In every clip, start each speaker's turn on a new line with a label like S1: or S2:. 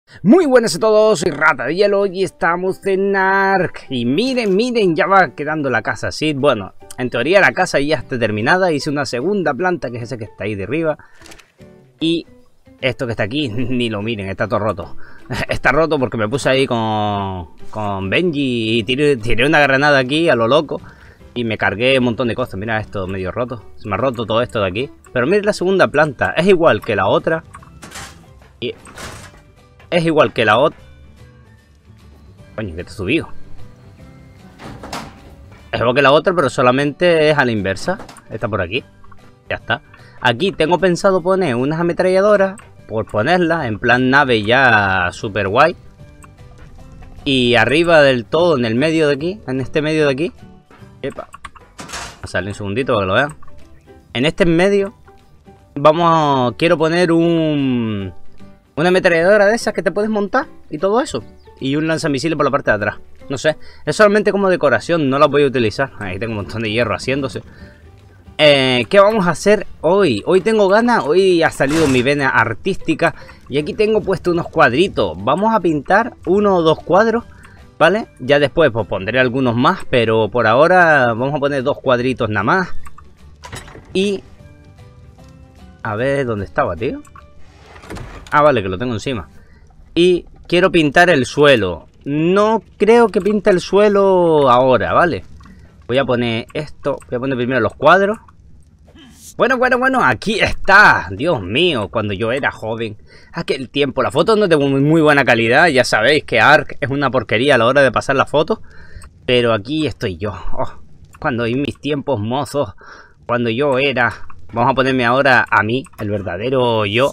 S1: Muy buenas a todos, soy Rata de Hielo y estamos en Ark. Y miren, ya va quedando la casa así. Bueno, en teoría la casa ya está terminada. Hice una segunda planta, que es esa que está ahí de arriba. Y esto que está aquí, ni lo miren, está todo roto. Está roto porque me puse ahí con Benji y tiré una granada aquí a lo loco. Y me cargué un montón de cosas. Mira esto medio roto. Se me ha roto todo esto de aquí. Pero miren la segunda planta, es igual que la otra. Y es igual que la otra. Coño, que te subió. Es igual que la otra, pero solamente es a la inversa. Está por aquí. Ya está. Aquí tengo pensado poner unas ametralladoras. Por ponerlas en plan nave ya super guay. Y arriba del todo, en el medio de aquí. En este medio de aquí. Epa. Vamos a salir un segundito para que lo vean. En este medio. Quiero poner una ametralladora de esas que te puedes montar y todo eso. Y un lanzamisiles por la parte de atrás. No sé, es solamente como decoración, no la voy a utilizar. Ahí tengo un montón de hierro haciéndose. ¿Qué vamos a hacer hoy? Hoy tengo ganas, hoy ha salido mi vena artística. Y aquí tengo puesto unos cuadritos. Vamos a pintar 1 o 2 cuadros, ¿vale? Ya después pues pondré algunos más, pero por ahora vamos a poner 2 cuadritos nada más. Y... a ver, ¿dónde estaba, tío? Ah, vale, que lo tengo encima. Y quiero pintar el suelo. No creo que pinte el suelo ahora, ¿vale? Voy a poner esto. Voy a poner primero los cuadros. Bueno, aquí está. Dios mío, cuando yo era joven. Aquel tiempo. La foto no es de muy buena calidad. Ya sabéis que Ark es una porquería a la hora de pasar la foto. Pero aquí estoy yo. Oh, cuando en mis tiempos mozos. Cuando yo era... Vamos a ponerme ahora a mí, el verdadero yo.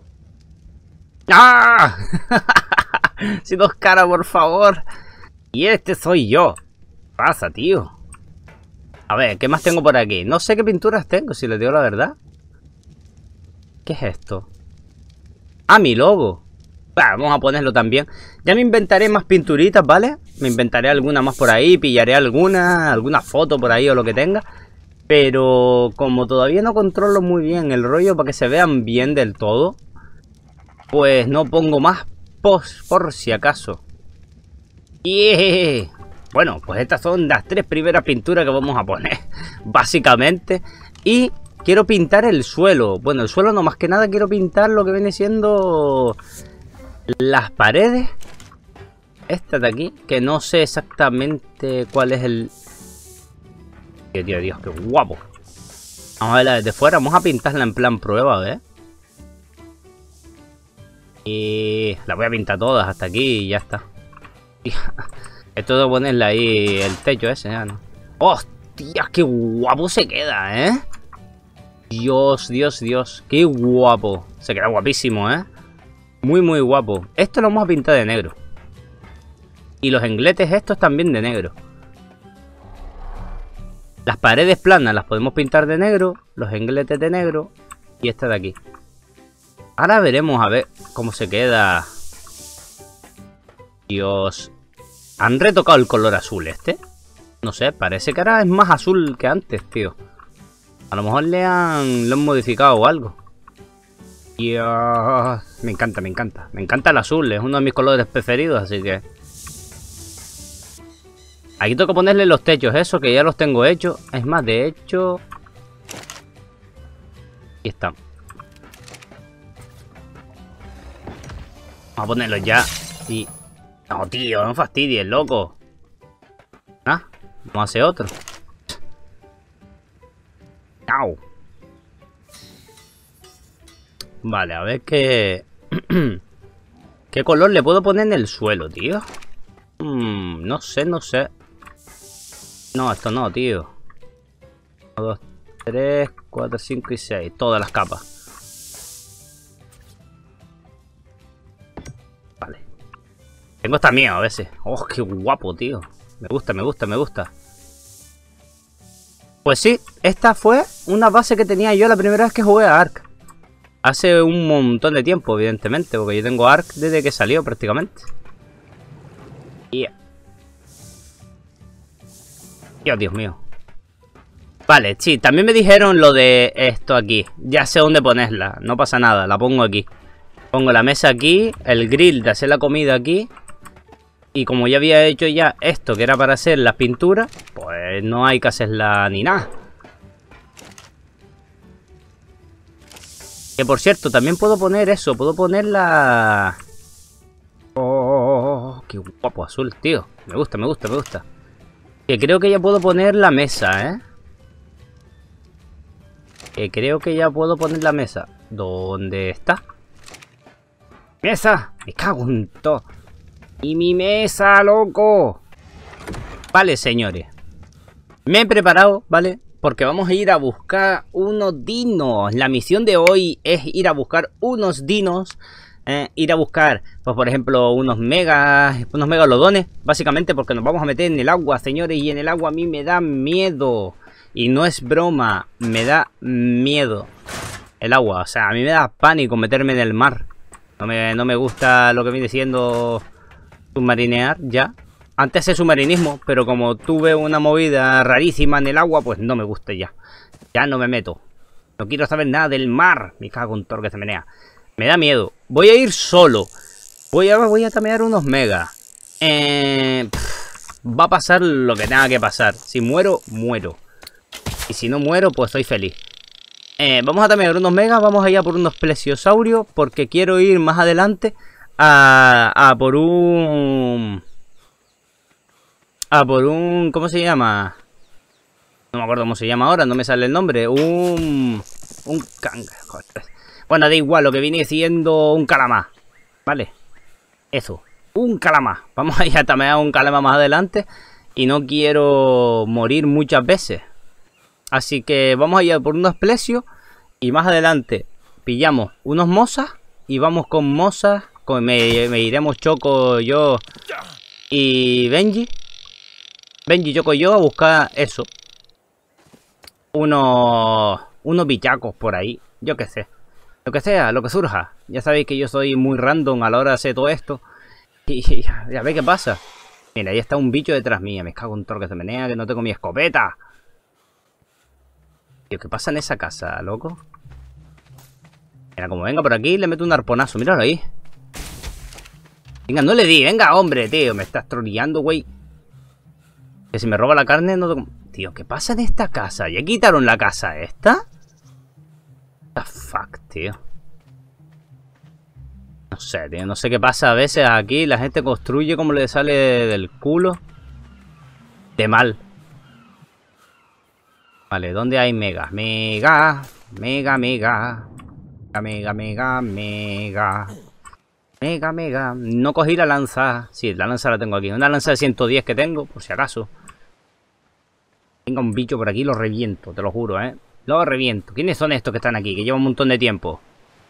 S1: ¡Ah! Si 2 caras, por favor. Y este soy yo. ¿Qué pasa, tío? A ver, ¿qué más tengo por aquí? No sé qué pinturas tengo, si les digo la verdad. ¿Qué es esto? Ah, mi logo. Vamos a ponerlo también. Ya me inventaré más pinturitas, ¿vale? Me inventaré alguna más por ahí. Pillaré alguna foto por ahí o lo que tenga. Pero como todavía no controlo muy bien el rollo para que se vean bien del todo, pues no pongo más post por si acaso. ¡Yeah! Bueno, pues estas son las 3 primeras pinturas que vamos a poner, básicamente. Y quiero pintar el suelo. Bueno, el suelo no, más que nada quiero pintar lo que viene siendo las paredes. Esta de aquí, que no sé exactamente cuál es el... Tío, Dios, qué guapo. Vamos a verla desde fuera, vamos a pintarla en plan prueba, a ver. Y la voy a pintar todas hasta aquí y ya está. Esto de ponerle ahí el techo ese, ya no. ¡Hostia! ¡Qué guapo se queda, eh! Dios, qué guapo. Se queda guapísimo, eh. Muy guapo. Esto lo vamos a pintar de negro. Y los engletes estos también de negro. Las paredes planas las podemos pintar de negro. Los engletes de negro. Y esta de aquí. Ahora veremos a ver cómo se queda. Dios. ¿Han retocado el color azul este? No sé, parece que ahora es más azul que antes, tío. A lo mejor lo han modificado o algo. Dios. Me encanta. Me encanta el azul, es uno de mis colores preferidos, así que... Aquí tengo que ponerle los techos, eso que ya los tengo hechos. Es más, de hecho... Aquí están. Vamos a ponerlos ya. Y... No, tío, no fastidies, loco. Ah, vamos a hacer otro. ¡Au! Vale, a ver qué... ¿Qué color le puedo poner en el suelo, tío? No sé. No, esto no, tío. 1, 2, 3, 4, 5 y 6. Todas las capas. Vale. Tengo hasta miedo a veces. ¡Oh, qué guapo, tío! Me gusta. Pues sí, esta fue una base que tenía yo la primera vez que jugué a Ark. Hace un montón de tiempo, evidentemente, porque yo tengo Ark desde que salió prácticamente. Yeah. Dios mío. Vale, sí, también me dijeron lo de esto aquí. Ya sé dónde ponerla, no pasa nada, la pongo aquí. Pongo la mesa aquí, el grill de hacer la comida aquí. Y como ya había hecho ya esto, que era para hacer las pinturas, pues no hay que hacerla ni nada. Que por cierto, también puedo poner eso, puedo poner la... Oh, qué guapo azul, tío. Me gusta, me gusta, me gusta. Que creo que ya puedo poner la mesa, ¿eh? Que creo que ya puedo poner la mesa. ¿Dónde está? ¡Mesa! Me cago en todo. ¡Y mi mesa, loco! Vale, señores. Me he preparado, ¿vale? Porque vamos a ir a buscar unos dinos. La misión de hoy es ir a buscar unos dinos. Ir a buscar, pues por ejemplo, unos megalodones. Básicamente porque nos vamos a meter en el agua, señores. Y en el agua a mí me da miedo. Y no es broma, me da miedo el agua. O sea, a mí me da pánico meterme en el mar. No me gusta lo que viene siendo submarinear ya. Antes hacía submarinismo, pero como tuve una movida rarísima en el agua, pues no me gusta ya. Ya no me meto. No quiero saber nada del mar. Me cago en todo que se menea. Me da miedo. Voy a ir solo. Voy a tamear unos megas. Va a pasar lo que tenga que pasar. Si muero, muero. Y si no muero, pues soy feliz. Vamos a tamear unos megas. Vamos a ir a por unos plesiosaurios. Porque quiero ir más adelante a por un... ¿Cómo se llama? No me acuerdo cómo se llama ahora, no me sale el nombre. Un cangrejo. Bueno, da igual, lo que viene siendo un calamar. ¿Vale? Eso, un calamar. Vamos a ir a tamear un calamar más adelante. Y no quiero morir muchas veces. Así que vamos a ir a por unos plesios. Y más adelante pillamos unos mozas. Y vamos con mozas. Me iremos Choco, yo y Benji. Benji, Choco y yo a buscar eso. Unos bichacos por ahí. Yo qué sé. Lo que sea, lo que surja. Ya sabéis que yo soy muy random a la hora de hacer todo esto. Y ya veis qué pasa. Mira, ahí está un bicho detrás mía. Me cago en todo que se menea, que no tengo mi escopeta. Tío, ¿qué pasa en esa casa, loco? Mira, como venga por aquí, le meto un arponazo. Míralo ahí. Venga, no le di. Venga, hombre, tío. Me estás troleando, güey. Que si me roba la carne, no... Tío, ¿qué pasa en esta casa? ¿Ya quitaron la casa esta? What the fuck, tío. No sé, tío. No sé qué pasa a veces aquí. La gente construye como le sale del culo. De mal. Vale, ¿dónde hay megas? Mega. No cogí la lanza. Sí, la lanza la tengo aquí. Una lanza de 110 que tengo, por si acaso. Tenga un bicho por aquí, lo reviento, te lo juro, ¿eh? Lo reviento. ¿Quiénes son estos que están aquí? Que llevan un montón de tiempo.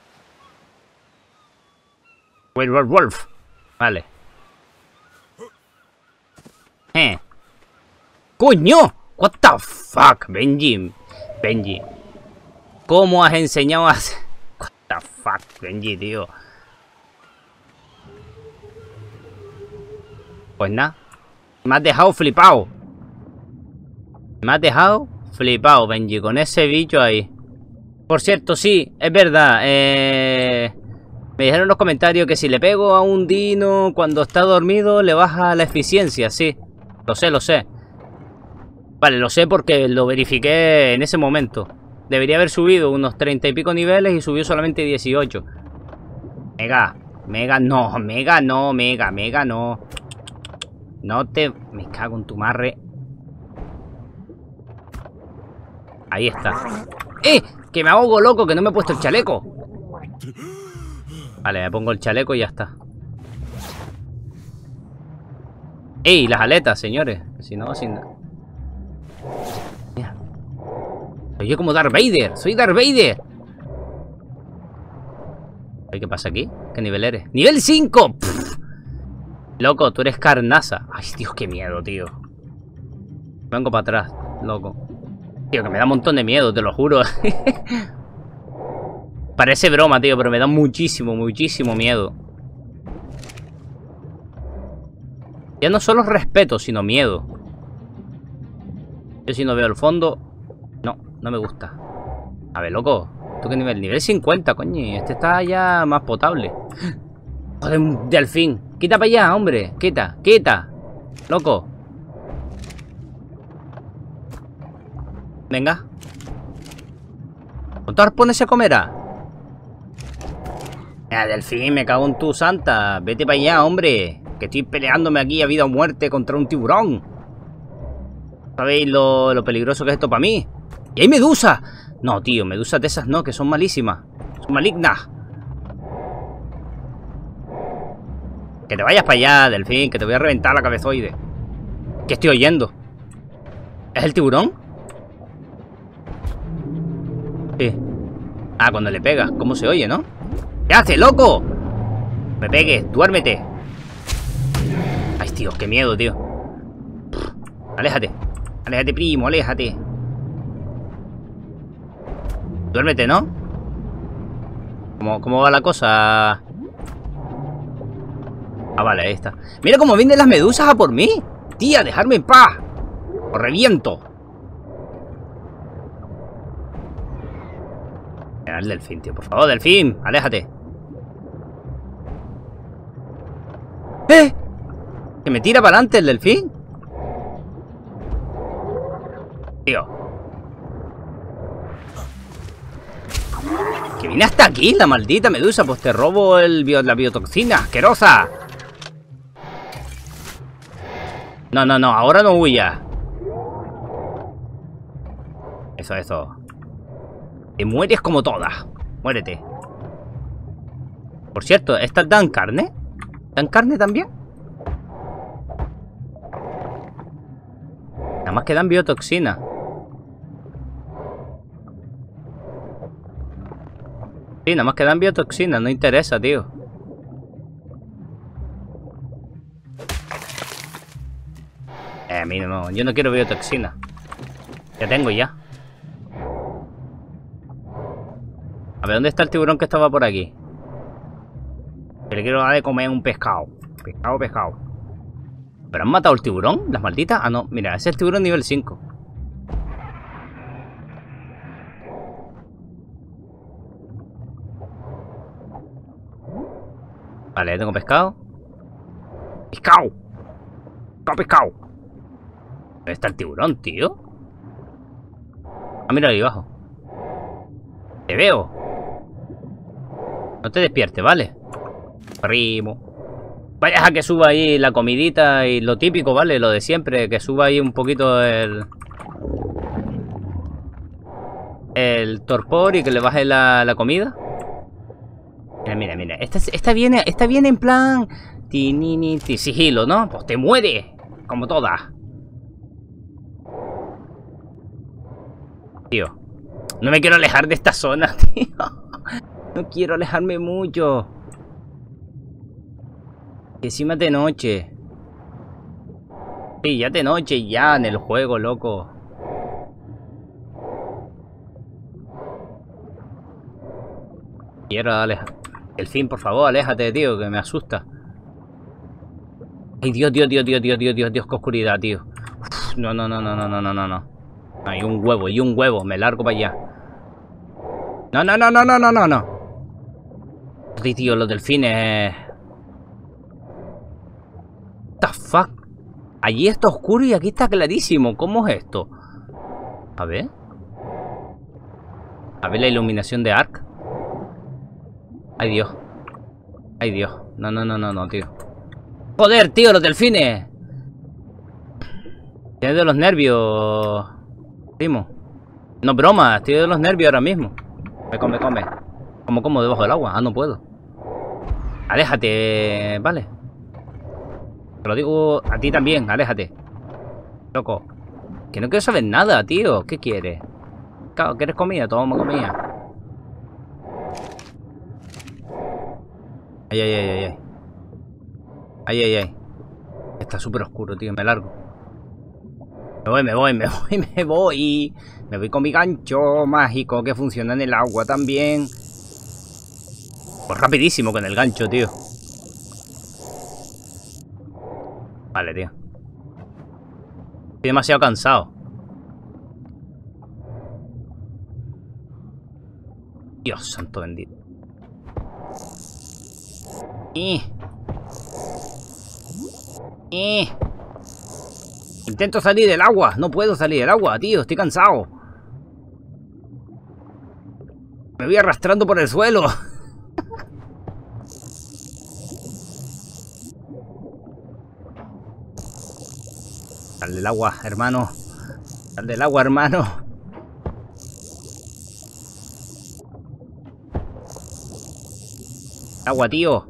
S1: Wolf. Vale. ¡Coño! What the fuck, Benji. ¿Cómo has enseñado a hacer? What the fuck, Benji, tío. Pues nada. Me has dejado flipado. Benji, con ese bicho ahí. Por cierto, sí, es verdad. Me dijeron en los comentarios que si le pego a un dino cuando está dormido, le baja la eficiencia, sí. Lo sé. Vale, lo sé porque lo verifiqué en ese momento. Debería haber subido unos 30 y pico niveles y subió solamente 18. Mega no. No te... Me cago en tu madre. Ahí está. Que me ahogo, loco, que no me he puesto el chaleco. Vale, me pongo el chaleco y ya está. Las aletas, señores. Si no, sin... Mira. Soy yo como Darth Vader. Soy Darth Vader. ¿Qué pasa aquí? ¿Qué nivel eres? ¡Nivel 5! Pff. Loco, tú eres carnaza. Ay, Dios, qué miedo, tío. Vengo para atrás, loco. Tío, que me da un montón de miedo, te lo juro. Parece broma, tío, pero me da muchísimo miedo. Ya no solo respeto, sino miedo. Yo si no veo el fondo... No me gusta. A ver, loco. ¿Tú qué nivel? Nivel 50, coño. Este está ya más potable. Joder, un delfín. Quita para allá, hombre. Quita, quita. Loco. Venga. ¿Cuántos arpones se comerá? Delfín, me cago en tu santa. Vete para allá, hombre. Que estoy peleándome aquí a vida o muerte contra un tiburón. ¿Sabéis lo peligroso que es esto para mí? ¡Y hay medusa! No, tío, medusas de esas no, que son malísimas. Son malignas. Que te vayas para allá, delfín, que te voy a reventar la cabezoide. ¿Qué estoy oyendo? ¿Es el tiburón? Sí. Ah, cuando le pega, ¿cómo se oye, no? ¿Qué haces, loco? Me pegues, duérmete. Ay, tío, qué miedo, tío. Aléjate. Aléjate, primo, aléjate. Duérmete, ¿no? ¿Cómo va la cosa? Ah, vale, ahí está. Mira cómo vienen las medusas a por mí. Tía, dejarme en paz. Os reviento. Mira el delfín, tío, por favor, delfín, aléjate. ¡Eh! Que me tira para adelante el delfín. Tío. Que viene hasta aquí la maldita medusa. Pues te robo la biotoxina, asquerosa. No, no, no, ahora no huyas. Eso. Te mueres como todas. Muérete. Por cierto, ¿estas dan carne? ¿Dan carne también? Nada más que dan biotoxina. Sí, nada más que dan biotoxina, no interesa, tío. A mí no, yo no quiero biotoxina. Ya tengo ya. A ver, ¿dónde está el tiburón que estaba por aquí? Que le quiero dar de comer un pescado. Pescado. ¿Pero han matado el tiburón? ¿Las malditas? Ah, no, mira, ese es el tiburón nivel 5. Vale, ya tengo pescado. ¡Pescado! ¿Dónde está el tiburón, tío? Ah, mira ahí abajo. Te veo. No te despiertes, ¿vale? Primo. Vayas a que suba ahí la comidita y lo típico, ¿vale? Lo de siempre, que suba ahí un poquito el torpor y que le baje la comida. Mira. Esta viene en plan sigilo, ¿no? Pues te muere, como todas. Tío, no me quiero alejar de esta zona, tío. No quiero alejarme mucho. Encima de noche. Sí, ya de noche ya en el juego, loco. Quiero alejar. El fin, por favor, aléjate, tío, que me asusta. Ay, Dios, qué oscuridad, tío. Uf, no. Hay un huevo, me largo para allá. No. Sí, tío, los delfines. What the fuck? Allí está oscuro y aquí está clarísimo. ¿Cómo es esto? A ver la iluminación de Ark. Ay, Dios. No, tío. ¡Joder, tío, los delfines! Estoy de los nervios, primo. No, broma, estoy de los nervios ahora mismo. Me come. Como debajo del agua. Ah, no puedo. Aléjate, vale. Te lo digo a ti también, aléjate. Loco. Que no quiero saber nada, tío. ¿Qué quieres? ¿Quieres comida? Toma comida. Ay. Está súper oscuro, tío. Me largo. Me voy. Me voy con mi gancho mágico que funciona en el agua también. Pues rapidísimo con el gancho, tío. Vale, tío. Estoy demasiado cansado. Dios santo bendito. Intento salir del agua. No puedo salir del agua, tío. Estoy cansado. Me voy arrastrando por el suelo. Sal del agua, hermano. Sal del agua, hermano. Agua, tío.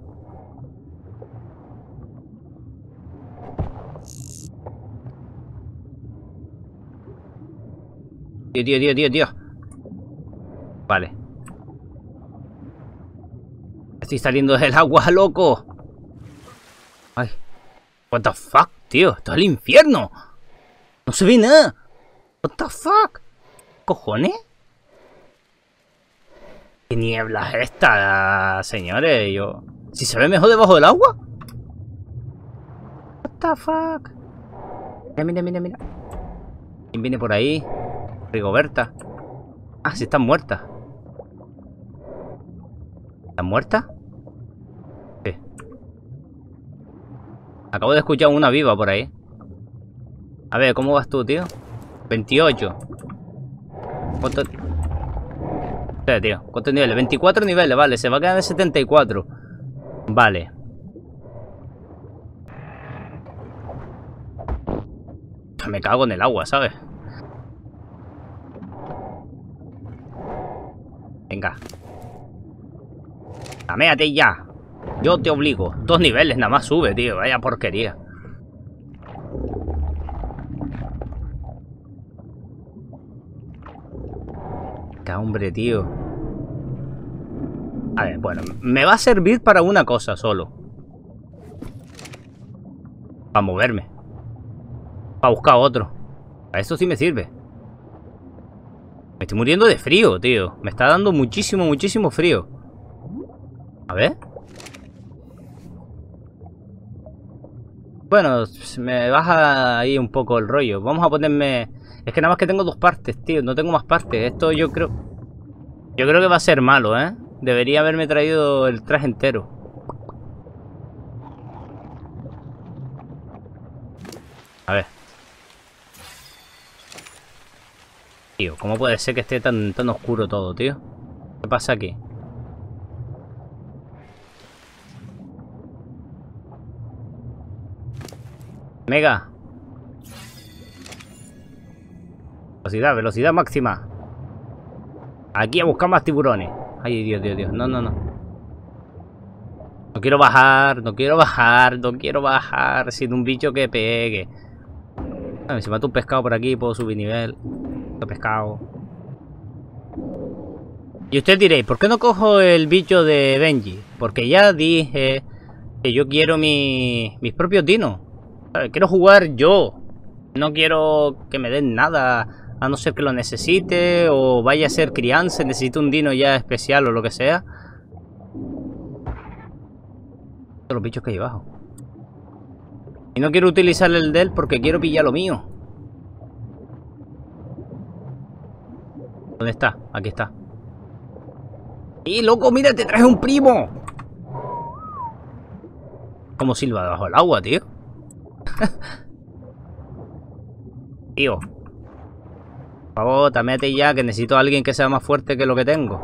S1: Tío. Vale. Estoy saliendo del agua, loco. Ay. What the fuck, tío. Esto es el infierno. No se ve nada. What the fuck. ¿Cojones? ¿Qué niebla es esta, señores? ¿Si se ve mejor debajo del agua? What the fuck. Mira. ¿Quién viene por ahí? Rigoberta. Ah, sí, están muertas. ¿Están muertas? Sí. Acabo de escuchar una viva por ahí. A ver, ¿cómo vas tú, tío? 28. ¿Cuánto? Sí, tío. ¿Cuántos niveles? 24 niveles, vale. Se va a quedar en 74. Vale. Me cago en el agua, ¿sabes? Venga. Laméate ya. Yo te obligo. 2 niveles nada más sube, tío. Vaya porquería. Hombre, tío. A ver, bueno, me va a servir para una cosa solo. Para moverme. Para buscar otro. Para eso sí me sirve. Me estoy muriendo de frío, tío. Me está dando muchísimo frío. A ver. Bueno, me baja ahí un poco el rollo. Vamos a ponerme... Es que nada más que tengo 2 partes, tío. No tengo más partes. Esto yo creo que va a ser malo, ¿eh? Debería haberme traído el traje entero. A ver. Tío, ¿cómo puede ser que esté tan oscuro todo, tío? ¿Qué pasa aquí? Mega. Velocidad máxima. Aquí a buscar más tiburones. Ay, Dios. No. No quiero bajar. Sin un bicho que pegue. A ver, si mato un pescado por aquí, puedo subir nivel. Pescado. Y ustedes diréis, ¿por qué no cojo el bicho de Benji? Porque ya dije que yo quiero mis propios dinos. Quiero jugar yo. No quiero que me den nada. A no ser que lo necesite o vaya a ser crianza, necesito un dino ya especial o lo que sea. Los bichos que hay abajo. Y no quiero utilizar el de él porque quiero pillar lo mío. ¿Dónde está? Aquí está. ¡Y loco, mira, te traje un primo! ¿Cómo silba debajo del agua, tío? Tío. Por favor, tamete ya, que necesito a alguien que sea más fuerte que lo que tengo.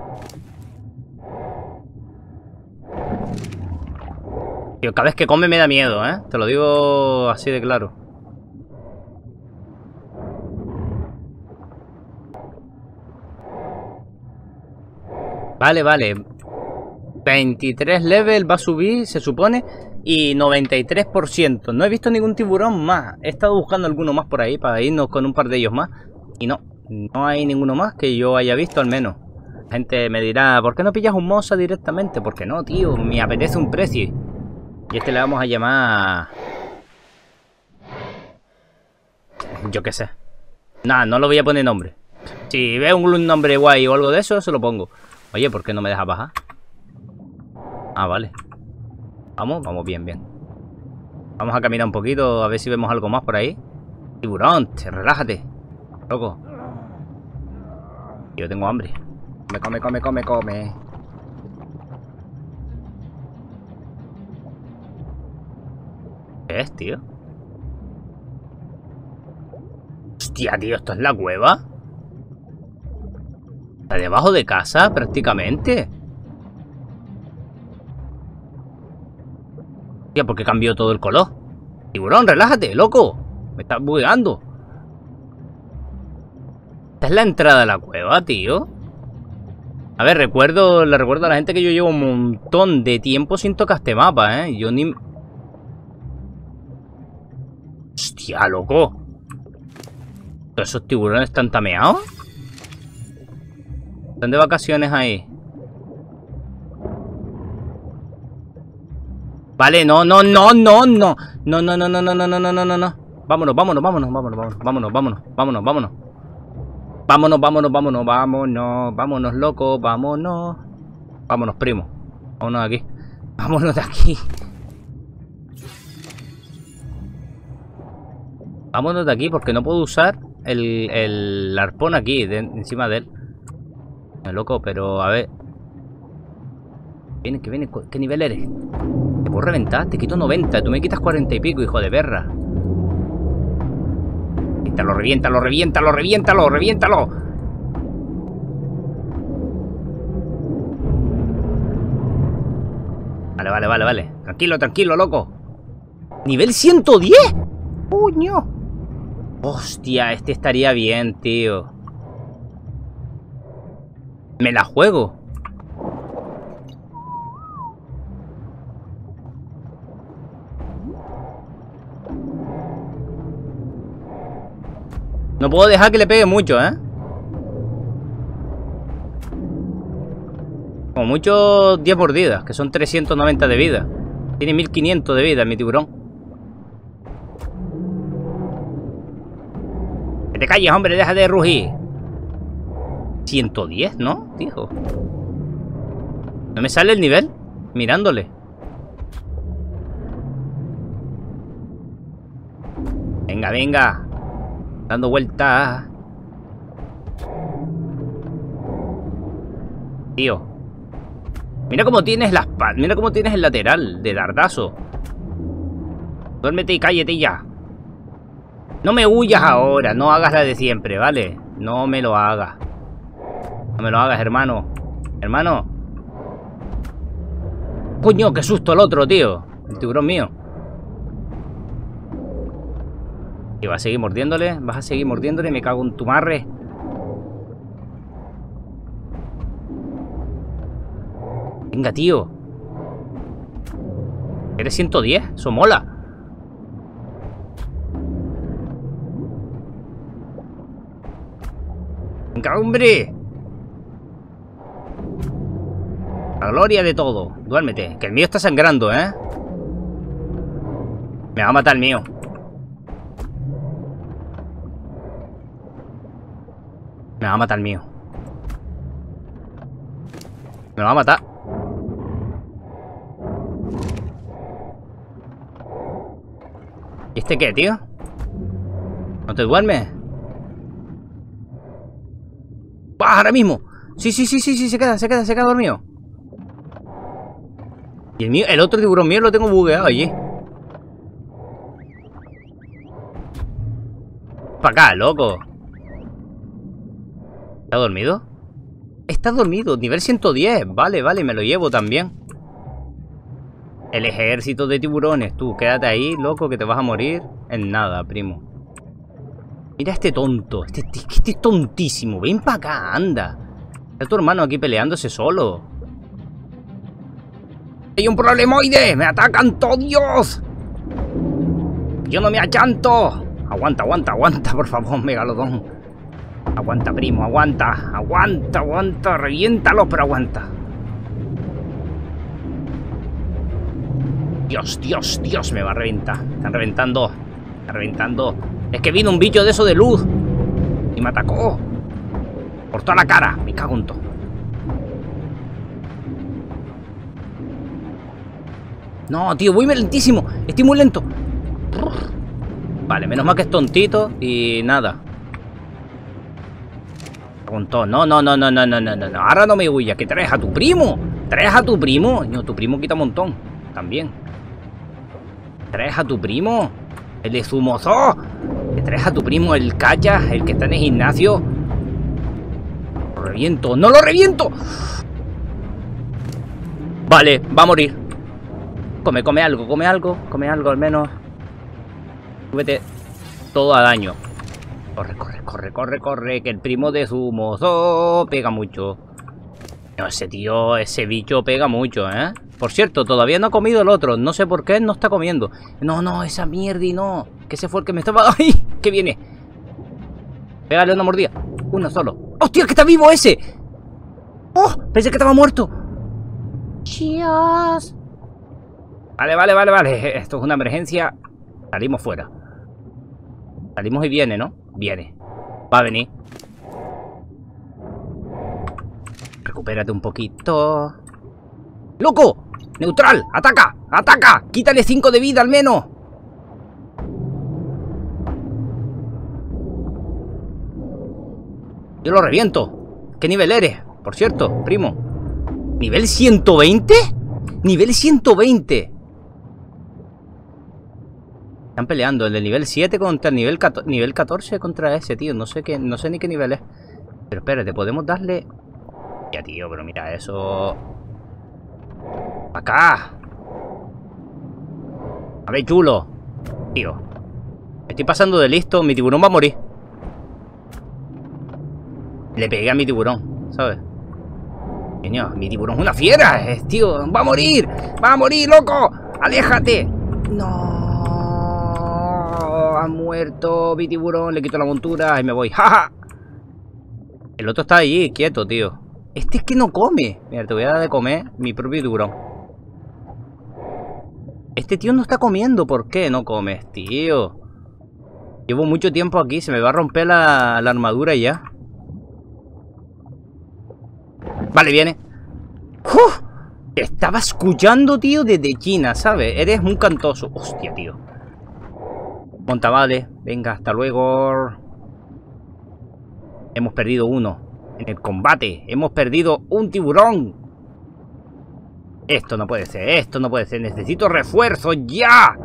S1: Tío, cada vez que come me da miedo, ¿eh? Te lo digo así de claro. Vale. 23 level va a subir, se supone. Y 93%. No he visto ningún tiburón más. He estado buscando alguno más por ahí para irnos con un par de ellos más. Y no hay ninguno más que yo haya visto al menos. La gente me dirá, ¿por qué no pillas un moza directamente? Porque no, tío, me apetece un precio. Y este le vamos a llamar... Yo qué sé. Nada, no lo voy a poner nombre. Si veo un nombre guay o algo de eso, se lo pongo. Oye, ¿por qué no me dejas bajar? Ah, vale. Vamos bien. Vamos a caminar un poquito a ver si vemos algo más por ahí. Tiburón, relájate. Loco. Yo tengo hambre. Come, come, come, come. ¿Qué es, tío? Hostia, tío, ¿esto es la cueva? Está debajo de casa, prácticamente. Hostia, ¿por qué cambió todo el color? Tiburón, relájate, loco. Me estás bugueando. Esta es la entrada de la cueva, tío. A ver, le recuerdo a la gente que yo llevo un montón de tiempo sin tocar este mapa, ¿eh? Yo ni... Hostia, loco. ¿Todos esos tiburones están tameados? Están de vacaciones ahí. Vale, no. No. No. Vámonos. Vámonos, loco, vámonos. Vámonos, primo. Vámonos de aquí. Vámonos de aquí. Vámonos de aquí porque no puedo usar el arpón aquí, encima de él. Loco, pero a ver. Que viene. ¿Qué nivel eres? Te puedo reventar, te quito 90. Tú me quitas 40 y pico, hijo de perra. Reviéntalo. Vale. Tranquilo, loco. Nivel 110. Puño. Hostia, este estaría bien, tío. Me la juego. No puedo dejar que le pegue mucho, ¿eh? Como mucho 10 mordidas, que son 390 de vida. Tiene 1500 de vida mi tiburón. Que te calles, hombre, deja de rugir. 110, ¿no, tío? ¿No me sale el nivel? Mirándole. Venga. Dando vueltas. Tío. Mira cómo tienes la espalda. Mira cómo tienes el lateral de dardazo. Duérmete y cállate ya. No me huyas ahora. No hagas la de siempre, ¿vale? No me lo hagas. No me lo hagas, hermano. Hermano. Coño, qué susto el otro, tío. El tiburón mío. Y vas a seguir mordiéndole. Vas a seguir mordiéndole. Me cago en tu madre. Venga, tío. Eres 110. Eso mola. Venga, hombre. La gloria de todo. Duérmete. Que el mío está sangrando, ¿eh? Me va a matar el mío. Me va a matar el mío. Me va a matar. ¿Y este qué, tío? ¿No te duermes? ¡Bah! Ahora mismo. Sí, se queda dormido. Y el mío, el otro tiburón mío lo tengo bugueado allí. Para acá, loco. ¿Está dormido? Está dormido, nivel 110. Vale, me lo llevo también. El ejército de tiburones. Tú, quédate ahí, loco, que te vas a morir en nada, primo. Mira este tonto. Este es tontísimo. Ven para acá, anda. Está tu hermano aquí peleándose solo. ¡Hay un problemoide! ¡Me atacan todos! ¡Yo no me achanto! Aguanta, por favor, megalodón. Aguanta, primo, aguanta. Reviéntalo, pero aguanta. Dios, me va a reventar. Están reventando. Es que vino un bicho de eso de luz y me atacó por toda la cara. Me cago en todo. No, tío, voy lentísimo. Estoy muy lento. Vale, menos mal que es tontito y nada. Preguntó, no. Ahora no me huyas, que traes a tu primo. ¿Traes a tu primo? No, tu primo quita un montón. También. ¿Traes a tu primo? El de Zumozo. ¿Que traes a tu primo el Calla? El que está en el gimnasio. Lo reviento. ¡No lo reviento! Vale, va a morir. Come algo al menos. Súbete todo a daño. Corre, que el primo de Zumozo pega mucho. No, ese tío, ese bicho pega mucho, ¿eh? Por cierto, todavía no ha comido el otro. No sé por qué no está comiendo. No, esa mierda y no. Que ese fue el que me estaba... ¡Ay! ¿Qué viene? Pégale una mordida. Uno solo. ¡Hostia, que está vivo ese! ¡Oh! Pensé que estaba muerto. ¡Dios! Vale. Esto es una emergencia. Salimos fuera. Salimos y viene, ¿no? Viene. Va a venir. Recupérate un poquito. ¡Loco! ¡Neutral! ¡Ataca! ¡Ataca! ¡Quítale 5 de vida al menos! Yo lo reviento. ¿Qué nivel eres? Por cierto, primo. ¿Nivel 120? ¡Nivel 120! Están peleando el del nivel 7 contra el nivel 14 contra ese, tío. No sé ni qué nivel es. Pero espérate, podemos darle... Ya, tío, pero mira eso. Acá. A ver, chulo. Tío. Me estoy pasando de listo. Mi tiburón va a morir. Le pegué a mi tiburón, ¿sabes? Coño, mi tiburón es una fiera, tío. Va a morir. Va a morir, loco. Aléjate. No. Ha muerto mi tiburón. Le quito la montura y me voy. ¡Ja! El otro está allí, quieto, tío. Este es que no come. Mira, te voy a dar de comer mi propio tiburón. Este tío no está comiendo. ¿Por qué no comes, tío? Llevo mucho tiempo aquí. Se me va a romper la armadura ya. Vale, viene. ¡Uf! Te estaba escuchando, tío, desde China, ¿sabes? Eres un cantoso. Hostia, tío. Monta, vale. Venga, hasta luego. Hemos perdido uno. En el combate. Hemos perdido un tiburón. Esto no puede ser. Esto no puede ser. Necesito refuerzo ya.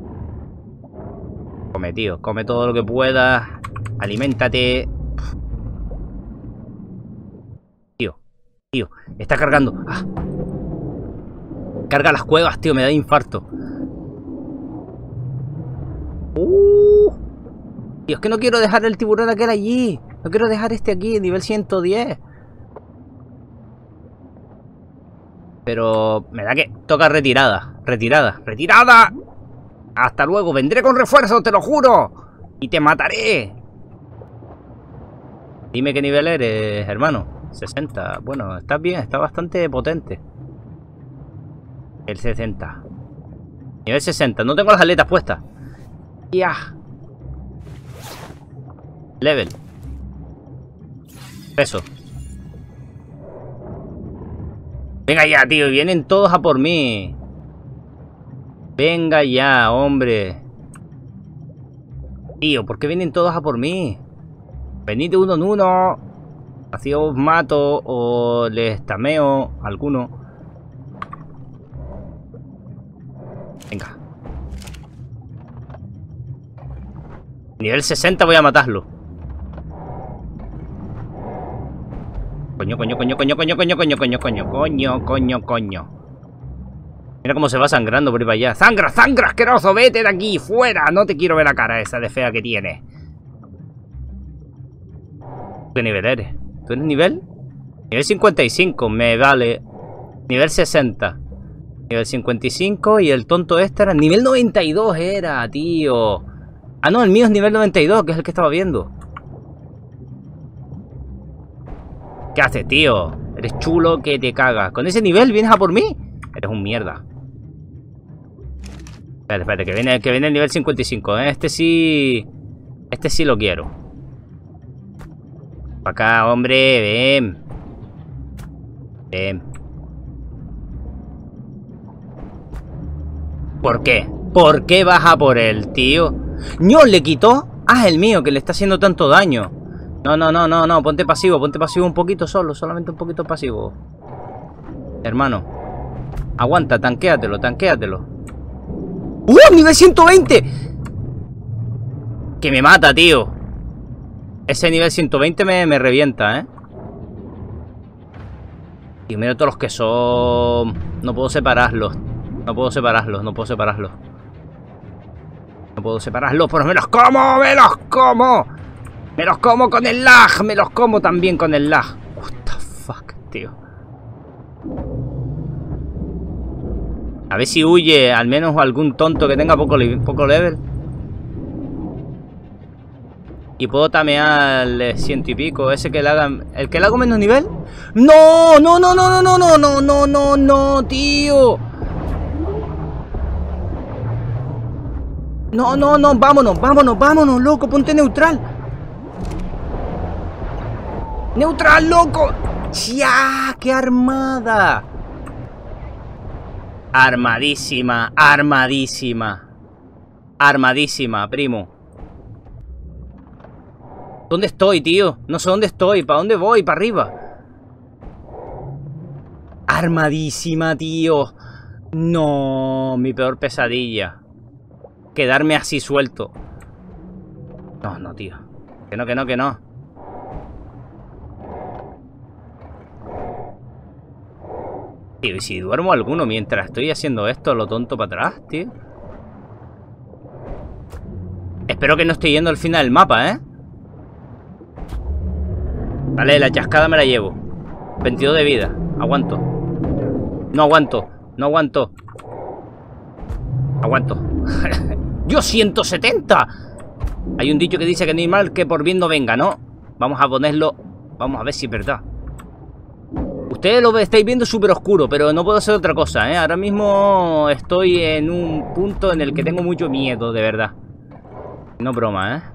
S1: Come, tío. Come todo lo que puedas. Aliméntate. Tío, está cargando. ¡Ah! Carga las cuevas, tío. Me da infarto. Tío, es que no quiero dejar el tiburón aquel allí. No quiero dejar este aquí, nivel 110. Pero me da que toca retirada. ¡Retirada! Hasta luego, vendré con refuerzo, te lo juro. Y te mataré. Dime qué nivel eres, hermano. 60. Bueno, está bien, está bastante potente. El 60. Nivel 60. No tengo las aletas puestas. Ya. Level. Peso. Venga ya, tío. Vienen todos a por mí. Venga ya, hombre. Tío, ¿por qué vienen todos a por mí? Venid de uno en uno. Así os mato o les tameo a alguno. Venga. Nivel 60 voy a matarlo. Coño. Mira cómo se va sangrando por ahí para allá. ¡Sangra, asqueroso! ¡Vete de aquí! ¡Fuera! No te quiero ver la cara esa de fea que tienes. ¿Qué nivel eres? ¿Tú eres nivel? Nivel 55, me vale. Nivel 60. Nivel 55 y el tonto este era... Nivel 92 era, tío. Ah, no, el mío es nivel 92, que es el que estaba viendo. ¿Qué haces, tío? Eres chulo que te cagas. ¿Con ese nivel vienes a por mí? Eres un mierda. Espérate, que viene el nivel 55, ¿eh? Este sí lo quiero. Para acá, hombre, ven. Ven. ¿Por qué? ¿Por qué vas a por él, tío? ¿No le quitó? Ah, el mío, que le está haciendo tanto daño. No, ponte pasivo un poquito solo, solamente un poquito pasivo. Hermano. Aguanta, tanquéatelo. ¡Nivel 120! Que me mata, tío. Ese nivel 120 me revienta, Y mira todos los que son... No puedo separarlos, pero me los como, Me los como con el lag, me los como también con el lag. What the fuck, tío. A ver si huye al menos algún tonto que tenga poco level. Y puedo tamear el 100 y pico. Ese que le hagan... ¿El que le hago menos nivel? ¡No! ¡No, tío! No, vámonos, loco, ponte neutral. ¡Neutral, loco! ¡Ya! ¡Qué armada! Armadísima, primo. ¿Dónde estoy, tío? No sé dónde estoy. ¿Para dónde voy? ¿Para arriba? Armadísima, tío. No, mi peor pesadilla. Quedarme así suelto. No, tío. Que no. Tío, ¿y si duermo alguno mientras estoy haciendo esto, lo tonto para atrás, tío? Espero que no esté yendo al final del mapa, Vale, la chascada me la llevo. 22 de vida. Aguanto. No aguanto. ¡Yo 170! Hay un dicho que dice que no hay mal que por bien no venga, ¿no? Vamos a ponerlo. Vamos a ver si es verdad. Ustedes lo estáis viendo súper oscuro, pero no puedo hacer otra cosa, Ahora mismo estoy en un punto en el que tengo mucho miedo, de verdad. No broma,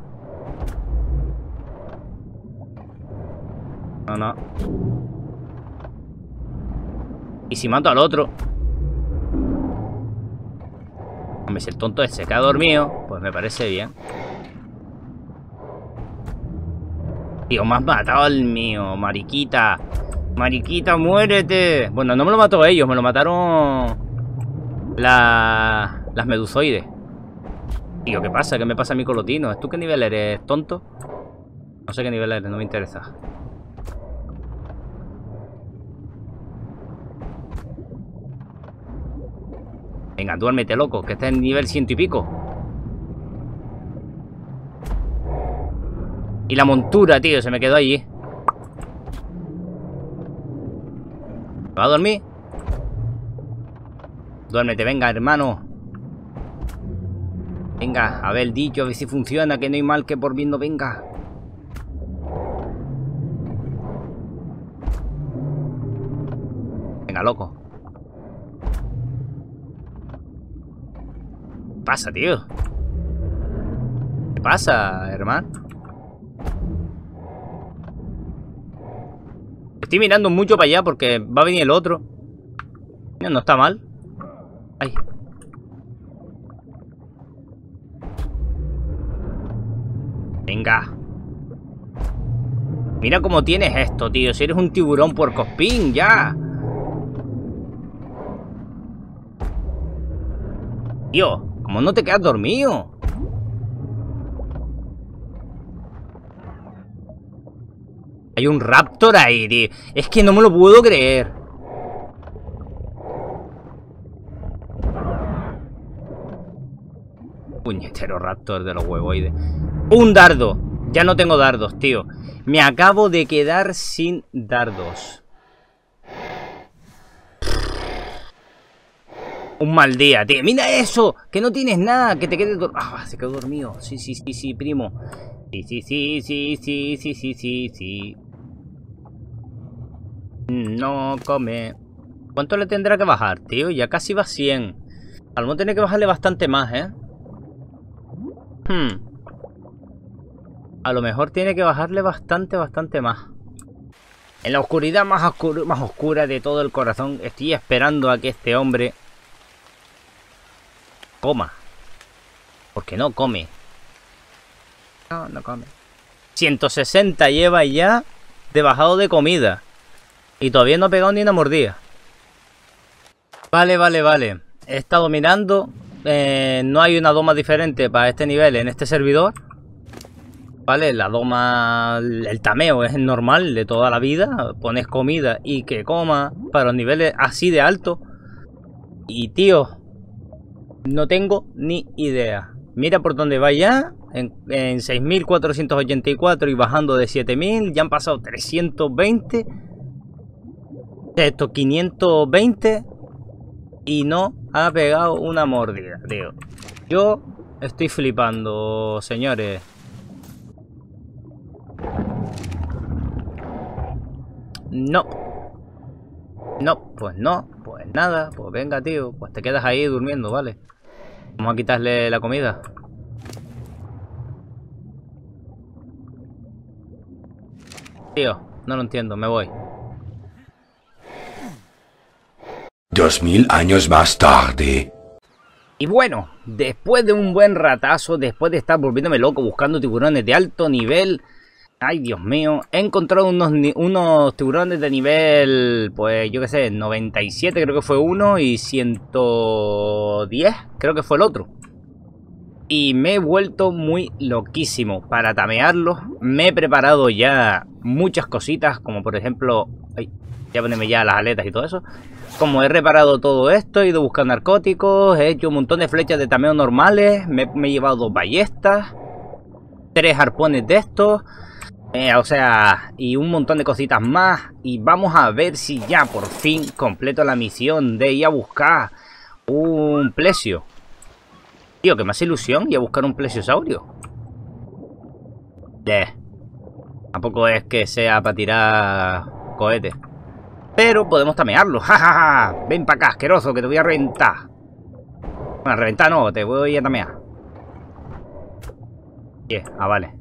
S1: No. ¿Y si mato al otro? Hombre, si el tonto ese queda dormido, pues me parece bien. Tío, me has matado al mío, mariquita. Mariquita, muérete. Bueno, no me lo mató ellos, me lo mataron las medusoides. Tío, ¿qué pasa? ¿Qué me pasa a mí con los dinos? ¿Tú qué nivel eres, tonto? No sé qué nivel eres, no me interesa. Venga, duérmete, loco, que está en nivel 100 y pico. Y la montura, tío, se me quedó allí. ¿Va a dormir? Duérmete, venga, hermano. Venga, a ver el dicho, a ver si funciona, que no hay mal que por bien no venga. Venga, loco. ¿Qué pasa, tío? ¿Qué pasa, hermano? Estoy mirando mucho para allá porque va a venir el otro. No está mal. Ay. Venga. Mira cómo tienes esto, tío. Si eres un tiburón puercoespín, ya. Tío, ¿cómo no te quedas dormido? Hay un raptor ahí, tío. Es que no me lo puedo creer. Puñetero raptor de los huevoides. ¡Un dardo! Ya no tengo dardos, tío. Me acabo de quedar sin dardos. Un mal día, tío. ¡Mira eso! Que no tienes nada. Que te quedes dormido. Ah, se quedó dormido. Sí, primo. Sí. No come. ¿Cuánto le tendrá que bajar, tío? Ya casi va a 100. A lo mejor tiene que bajarle bastante más, A lo mejor tiene que bajarle bastante más. En la oscuridad más oscura de todo el corazón, estoy esperando a que este hombre coma. Porque no come. No come. 160 lleva ya de bajado de comida. Y todavía no ha pegado ni una mordida. Vale. He estado mirando. No hay una doma diferente para este nivel en este servidor. Vale, la doma, el tameo es normal de toda la vida. Pones comida y que coma para los niveles así de alto. Y tío, no tengo ni idea. Mira por dónde va ya. En 6.484 y bajando de 7.000. Ya han pasado 320. Esto 520. Y no ha pegado una mordida, tío. Yo estoy flipando, señores. No. No, pues no. Pues nada. Pues venga, tío. Pues te quedas ahí durmiendo, ¿vale? Vamos a quitarle la comida. Tío, no lo entiendo. Me voy.
S2: 2000 años más tarde.
S1: Y bueno, después de un buen ratazo, después de estar volviéndome loco buscando tiburones de alto nivel, ay Dios mío, he encontrado unos tiburones de nivel, pues yo qué sé, 97 creo que fue uno y 110 creo que fue el otro. Y me he vuelto muy loquísimo para tamearlos. Me he preparado ya muchas cositas, como por ejemplo, ay, ya ponerme ya las aletas y todo eso. Como he reparado todo esto, he ido a buscar narcóticos, he hecho un montón de flechas de tameo normales, me he llevado 2 ballestas, 3 arpones de estos, o sea, y un montón de cositas más. Y vamos a ver si ya por fin completo la misión de ir a buscar un plesio. Tío, que me hace ilusión ir a buscar un plesiosaurio. Tampoco es que sea para tirar cohetes. Pero podemos tamearlo. ¡Ja! Ven para acá, asqueroso, que te voy a reventar. Bueno, reventar no, te voy a tamear. Vale.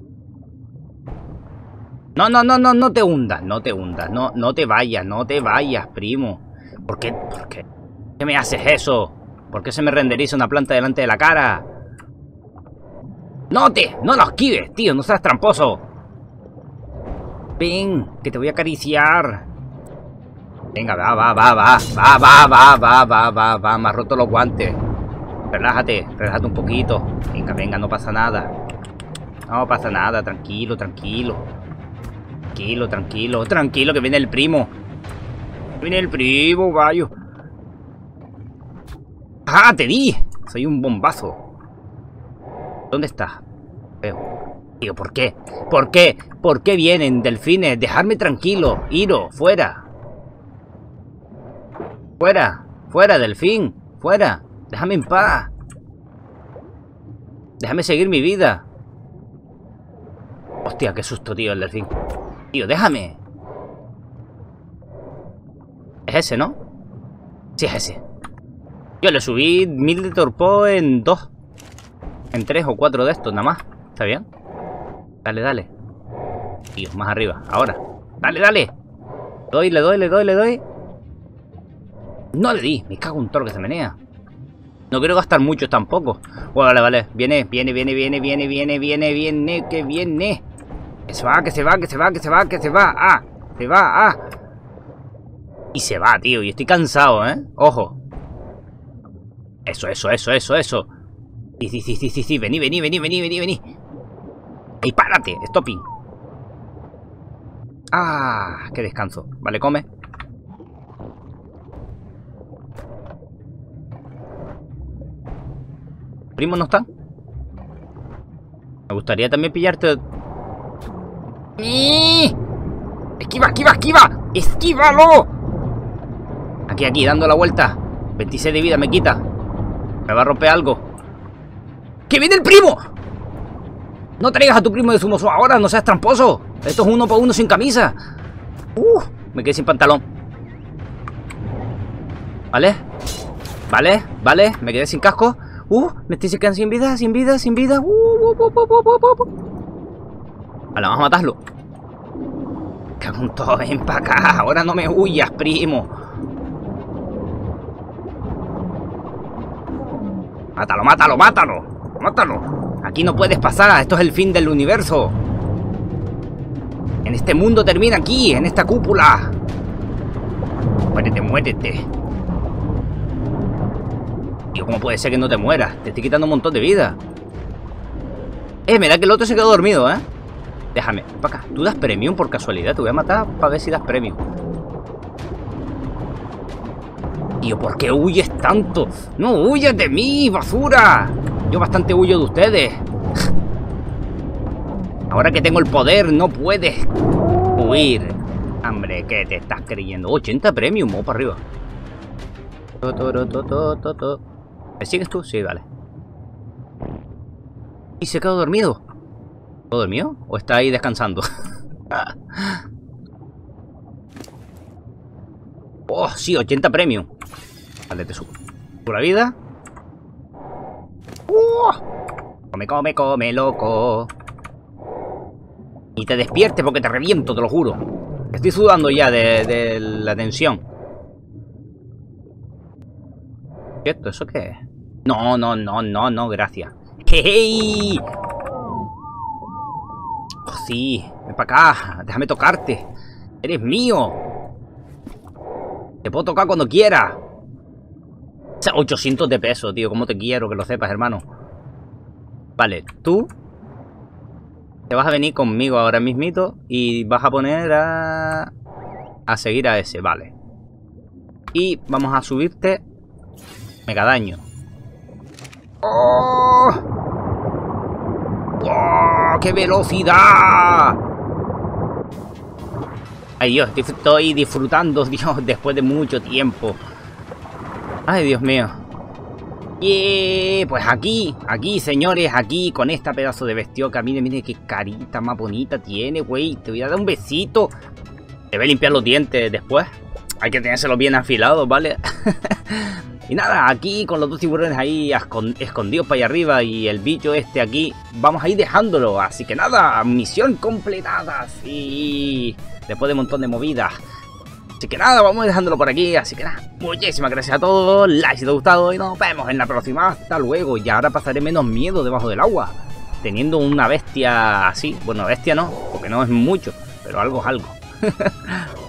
S1: No te hundas, no te hundas. No te vayas, primo. ¿Por qué? ¿Qué me haces eso? ¿Por qué se me renderiza una planta delante de la cara? ¡No lo esquives, tío! ¡No seas tramposo! Ven, que te voy a acariciar. Venga, va. Me has roto los guantes. Relájate un poquito. Venga, no pasa nada. No pasa nada, tranquilo, que viene el primo. Gallo. ¡Ah, te di! Soy un bombazo. ¿Dónde estás? Veo. Tío, ¿por qué? ¿Por qué vienen delfines? Dejadme tranquilo. Iros, fuera. Fuera, delfín. Fuera. Déjame en paz. Déjame seguir mi vida. Hostia, qué susto, tío, el delfín. Tío, déjame. Es ese, ¿no? Sí, es ese. Yo le subí 1000 de torpor en 2. En 3 o 4 de estos, nada más. ¿Está bien? Dale. Tío, más arriba. Ahora. Dale. Le doy. No le di. Me cago en toro que se menea. No quiero gastar mucho tampoco. Bueno, vale. Viene. Que viene. Que se va. Se va. Y se va, tío. Y estoy cansado, ¿eh? Ojo. Eso. Sí. Vení. ¡Ey, párate! Stopping. ¡Ah! ¡Qué descanso! Vale, come. ¿Primos no están? Me gustaría también pillarte. ¡Esquiva! ¡Esquívalo! Aquí, dando la vuelta. 26 de vida me quita. Me va a romper algo. ¡Que viene el primo! No traigas a tu primo de Zumoso ahora, no seas tramposo. Esto es 1 por 1 sin camisa. Me quedé sin pantalón. ¿Vale? Me quedé sin casco. Me estoy quedando sin vida. Vale, vamos a matarlo. Cago en todo, ven para acá. Ahora no me huyas, primo. Mátalo. Aquí no puedes pasar. Esto es el fin del universo. En este mundo termina aquí, en esta cúpula. Muérete, muérete. Tío, ¿cómo puede ser que no te mueras? Te estoy quitando un montón de vida. Mira que el otro se quedó dormido, ¿eh? Déjame, para acá. ¿Tú das premium por casualidad? Te voy a matar para ver si das premium. Tío, ¿por qué huyes tanto? ¡No huyas de mí, basura! Yo bastante huyo de ustedes. Ahora que tengo el poder, no puedes huir. Hombre, ¿qué te estás creyendo? 80 premium, vamos para arriba. ¿Me sigues tú? Sí, vale. ¿Y se quedó dormido? ¿Todo dormido? ¿O está ahí descansando? Oh, sí, 80 premium. Vale, te subo. ¿Pura vida? Come, come, come, loco. Y te despiertes porque te reviento, te lo juro. Estoy sudando ya de la tensión. ¿Cierto? ¿Eso qué es? No, no, no, no, no, gracias. ¡Hey! Oh, sí, ven para acá. Déjame tocarte. Eres mío. Te puedo tocar cuando quiera. O sea, 800 de peso, tío. ¿Cómo te quiero? Que lo sepas, hermano. Vale, tú te vas a venir conmigo ahora mismito y vas a poner a seguir a ese, vale. Y vamos a subirte mega daño. ¡Oh! ¡Oh! ¡Qué velocidad! Ay, Dios, estoy disfrutando, Dios, después de mucho tiempo. Ay, Dios mío. Pues aquí, señores, aquí, con esta pedazo de bestioca. Mire, mire qué carita más bonita tiene, güey. Te voy a dar un besito. Te voy a limpiar los dientes después. Hay que tenérselos bien afilados, ¿vale? Y nada, aquí con los dos tiburones ahí escondidos para allá arriba y el bicho este aquí, vamos a ir dejándolo. Así que nada, misión completada, sí. Después de un montón de movidas. Así que nada, vamos dejándolo por aquí. Así que nada, muchísimas gracias a todos. Like si te ha gustado y nos vemos en la próxima. Hasta luego. Y ahora pasaré menos miedo debajo del agua, teniendo una bestia así. Bueno, bestia no, porque no es mucho, pero algo es algo.